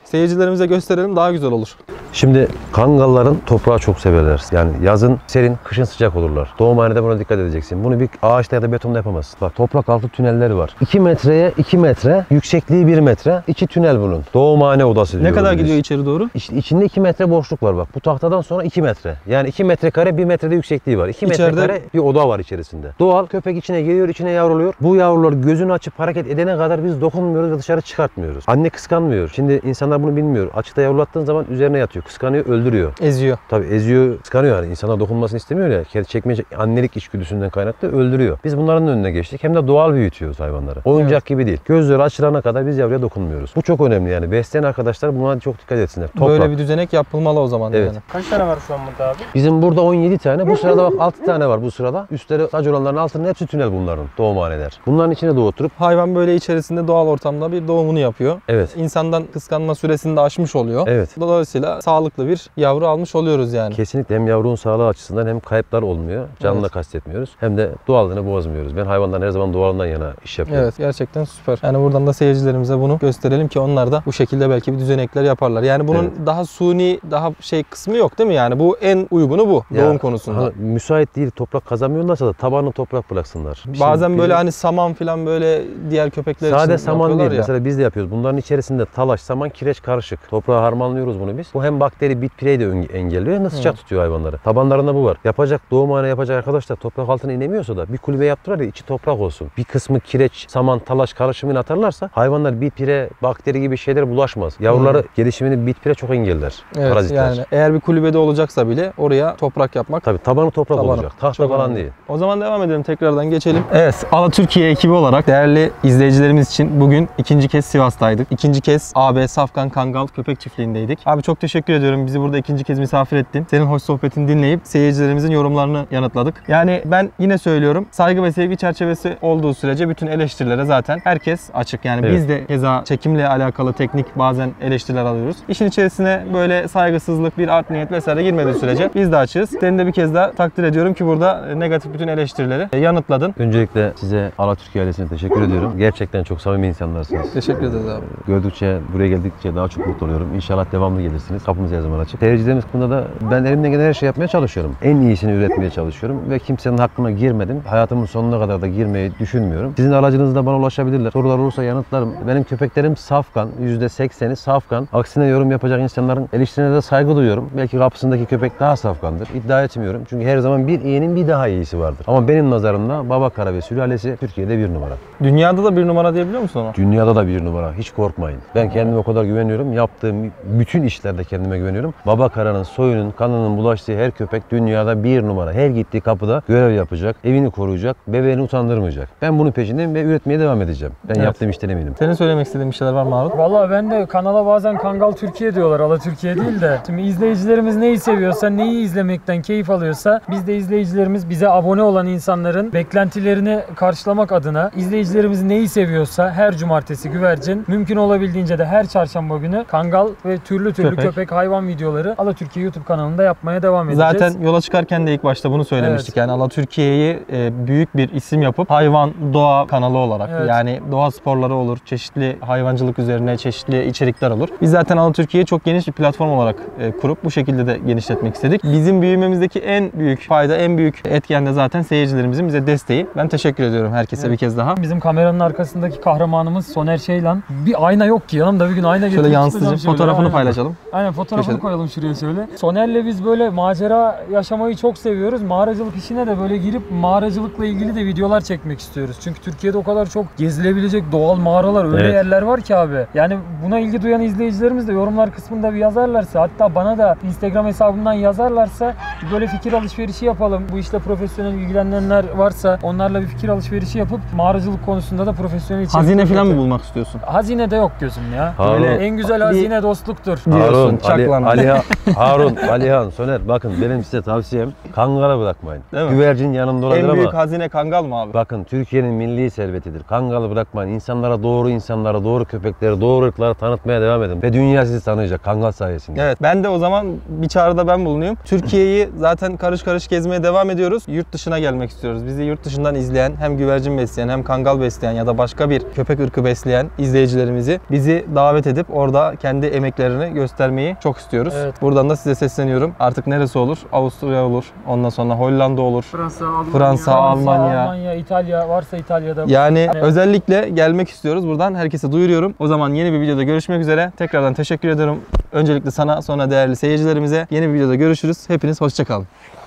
Seyircilerimize gösterelim, daha güzel olur. Şimdi kangalların toprağı çok severler. Yani yazın serin, kışın sıcak olurlar. Doğumhanede buna dikkat edeceksin. Bunu bir ağaçta ya da betonda yapamazsın. Bak toprak altı tünelleri var. iki metreye iki metre, yüksekliği bir metre. İçi tünel bunun. Doğumhane odası Ne diyoruz kadar biz. gidiyor içeri doğru? İşte içinde iki metre boşluk var bak. Bu tahtadan sonra iki metre. Yani iki metrekare bir metrede yüksekliği var. iki İçeride- metrekare bir oda var içerisinde. Doğal köpek içine giriyor, içine yavruluyor. Bu yavrular gözünü açıp hareket edene kadar biz dokunmuyoruz ve dışarı çıkartmıyoruz. Anne kıskanmıyor. Şimdi insanlar bunu bilmiyor. Açıkta yavrulattığın zaman üzerine yatıyor. Kıskanıyor, öldürüyor. Eziyor. Tabii eziyor, kıskanıyor yani. İnsanlar dokunmasını istemiyor ya. Kendi çekmeye annelik içgüdüsünden kaynaklı öldürüyor. Biz bunların önüne geçtik. Hem de doğal büyütüyoruz hayvanları. Oyuncak Evet. gibi değil. Gözleri açılana kadar biz yavruya dokunmuyoruz. Bu çok önemli yani. Besleyen arkadaşlar buna çok dikkat etsinler. Toprak. Böyle bir düzenek yapılmalı o zaman Evet. yani. Kaç tane var şu an burada abi? Bizim burada on yedi tane. Bu sırada bak altı tane var bu sırada. Üstleri saç olanların altının hepsi tünel bunların. Doğumhaneler. Bunların içine doğuturup Hayvan böyle içerisinde doğal ortamda bir doğumunu yapıyor. evet. İnsandan kıskanma süresini de aşmış oluyor. Evet. Dolayısıyla sağlıklı bir yavru almış oluyoruz yani. Kesinlikle hem yavrunun sağlığı açısından hem kayıplar olmuyor. Canını Evet. kastetmiyoruz. Hem de doğallığını bozmuyoruz. Ben hayvanların her zaman doğalından yana iş yapıyorum. Evet, gerçekten süper. Yani buradan da seyircilerimize bunu gösterelim ki onlar da bu şekilde belki bir düzenekler yaparlar. Yani bunun Evet. daha suni, daha şey kısmı yok değil mi? Yani bu en uygunu bu Ya, doğum konusunda. ha, müsait değil toprak kazamıyorlarsa da tabanını toprak bıraksınlar. Şimdi Bazen böyle bizim hani saman falan böyle diğer köpekler sade için saman yapıyorlar değil. ya. Mesela biz de yapıyoruz. Bunların içerisinde talaş, saman, kireç karışık. Toprağa harmanlıyoruz bunu biz. Bu hem bakteri, bit pireyi de ön- engelliyor hem de sıcak tutuyor hayvanları. Tabanlarında bu var. Yapacak doğumhane yapacak arkadaşlar toprak altına inemiyorsa da bir kulübe yaptırlar ya içi toprak olsun. Bir kısmı kireç, saman, talaş karışımını atarlarsa hayvanlar bit pire, bakteri gibi şeyler bulaşmaz. Yavruları Hmm. gelişimini bit pire çok engeller. Evet, Parazitler. yani eğer bir kulübede olacaksa bile oraya toprak yapmak. Tabii tabanı toprak Tabanı. olacak. Tahta Çok falan önemli. değil. O zaman devam edelim, tekrardan geçelim. Evet, Ala Türkiye ekibi olarak değerli izleyicilerimiz için bugün ikinci kez Sivas'taydık. İkinci kez A B Safkan Kangal Köpek Çiftliği'ndeydik. Abi çok teşekkür ediyorum. Bizi burada ikinci kez misafir ettin. Senin hoş sohbetini dinleyip seyircilerimizin yorumlarını yanıtladık. Yani ben yine söylüyorum, saygı ve sevgi çerçevesi olduğu sürece bütün eleştirilere zaten herkes açık. Yani Evet. biz de keza çekimle alakalı teknik bazen eleştiriler alıyoruz. İşin içerisine böyle saygısızlık, bir art niyet vesaire girmediği sürece biz de açığız. Seni de bir kez daha takdir ediyorum ki burada negatif bütün eleştirileri yanıtladın. Öncelikle size Ala Türkiye ailesine teşekkür ediyorum. Gerçekten çok samimi insanlarsınız. Teşekkür ederiz abi. Gördükçe, buraya geldikçe daha çok mutlu oluyorum. İnşallah devamlı gelirsiniz. Kapımız her zaman açık. Seyircilerimiz hakkında da ben elimden gelen her şeyi yapmaya çalışıyorum. En iyisini üretmeye çalışıyorum ve kimsenin hakkına girmedim. Hayatımın sonuna kadar da girmeyi düşünmüyorum. Sizin aracınızda bana ulaşabilirler. Sorular olursa yanıtlarım. Benim köpeklerim safkan. yüzde sekseni safkan. Aksine yorum yapacak insanların eleştirilerine de saygı duyuyorum. Belki kapısındaki köpek daha safkandır. İddia etmiyorum. Çünkü her zaman bir iyinin bir daha iyisi vardır. Ama benim nazarımda Babakara ve sülalesi Türkiye'de bir numara. Dünyada da bir numara diyebiliyor musun ona? Dünyada da bir numara. Hiç korkmayın. Ben kendime o kadar güveniyorum. Yaptığım bütün işlerde kendime güveniyorum. Babakara'nın soyunun, kanının bulaştığı her köpek dünyada bir numara. Her gittiği kapıda görev yapacak, evini koruyacak, bebeğini utandırmayacak. Ben bunun peşindeyim ve üretmeye devam edeceğim. Ben Evet. yaptığım işten eminim. Senin söylemek istediğin bir şeyler var mı Harun? Vallahi ben de kanala bazen Kangal Türkiye diyorlar, Ala Türkiye değil de. Şimdi izleyicilerimiz neyi seviyorsa, neyi izlemekten keyif alıyorsa biz de izleyicilerimiz, bize abone olan insanların beklentilerini karşılamak adına izleyicilerimiz neyi seviyorsa her cumartesi güvercin, mümkün olabildiğince de her çarşamba günü Kangal ve türlü türlü Köpek. köpek, hayvan videoları Ala Türkiye YouTube kanalında yapmaya devam edeceğiz. Zaten yola çıkarken de ilk başta bunu söylemiştik. Evet. Yani Ala Türkiye'yi e, büyük bir isim yapıp hayvan doğa kanalı olarak, Evet. yani doğa sporları olur, çeşitli hayvancılık üzerine çeşitli içerikler olur. Biz zaten Ala Türkiye'yi çok geniş bir platform olarak e, kurup bu şekilde de genişletmek istedik. Bizim büyümemizdeki en büyük fayda, en büyük etken de zaten seyircilerimizin bize desteği. Ben teşekkür ediyorum herkese Evet. bir kez daha. Bizim kameranın arkasındaki kahramanımız Soner Şeylan. Bir ayna yok ki yanımda, bir gün ayna getirip Şöyle çıkacağım yansıtıcı şöyle. fotoğrafını Aynen. paylaşalım. Aynen, fotoğrafını Köşede. koyalım şuraya şöyle. Soner'le biz böyle macera yaşamayı çok seviyoruz. Mağaracılık işine de böyle girip mağaracılıkla ilgili de videolar çekmek istiyoruz. Çünkü Türkiye'de o kadar çok gezilebilecek doğal mağaralar, öyle Evet. yerler var ki abi. Yani buna ilgi duyan izleyicilerimiz de yorumlar kısmında bir yazarlarsa, hatta bana da Instagram hesabından yazarlarsa böyle fikir alışverişi yapalım. Bu işle profesyonel ilgilenenler varsa onlarla bir fikir alışverişi yapıp mağaracılık konusunda da profesyonel içerik Hazine falan mı üretelim. bulmak istiyorsun? Hazine de yok gözüm ya. Harun. Böyle en güzel hazine dostluktur. Diyorsun, Harun, Ali, çaklan. Alihan, Harun, Alihan, Soner bakın benim size tavsiyem Kangal'a bırakmayın. Değil mi? Güvercin yanında olabilir En büyük ama hazine Kangal mı abi? bakın Türkiye'nin milli servetidir. Kangal'ı bırakmayın. İnsanlara doğru insanlara, doğru köpekleri, doğru ırkları tanıtmaya devam edin. Ve dünya sizi tanıyacak Kangal sayesinde. Evet, ben de o zaman bir çağrıda ben bulunayım. Türkiye'yi zaten karış karış gezmeye devam ediyoruz. Yurt dışına gelmek istiyoruz. Bizi yurt dışından izleyen, hem güvercin besleyen hem kangal besleyen ya da başka bir köpek ırkı besleyen izleyicilerimizi bizi davet edip orada kendi emeklerini göstermeyi çok istiyoruz. Evet. Buradan da size sesleniyorum. Artık neresi olur? Avusturya olur. Ondan sonra Hollanda olur. Fransa, Almanya. Fransa, Almanya. Almanya, İtalya varsa İtalya'da. Yani Evet. özellikle gelmek istiyoruz. Buradan herkese duyuruyorum. O zaman yeni bir videoda görüşmek üzere. Tekrardan teşekkür ediyorum. Öncelikle sana, sonra değerli seyircilerimize. Yeni bir videoda görüşürüz. Hepiniz hoşça kalın.